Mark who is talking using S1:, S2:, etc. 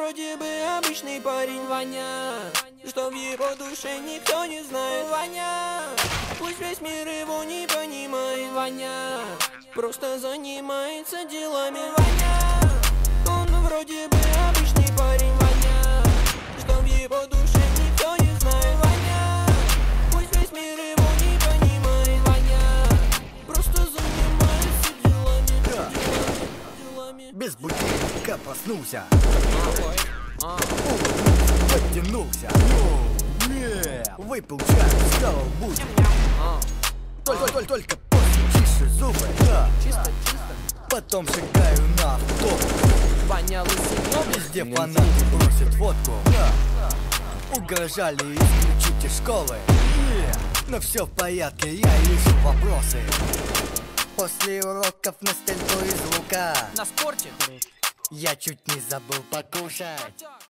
S1: вроде бы обычный парень Ваня, что в его душе никто не знает. Ваня, пусть весь мир его не понимает. Ваня просто занимается делами. Ваня, он вроде бы обычный парень Ваня, что в его душе никто не знает. Ваня, пусть весь мир его не понимает. Ваня просто занимается делами.
S2: Без будильника проснулся, подтянулся, выпил чай, стал будить. Только после чищу зубы, потом шагаю на автобус.
S1: Ваня лысый,
S2: Везде фанаты бросят водку, угрожали исключить из школы. Но все в порядке, я решу вопросы. После уроков на стрельбу из лука
S1: на спорте
S2: я чуть не забыл покушать.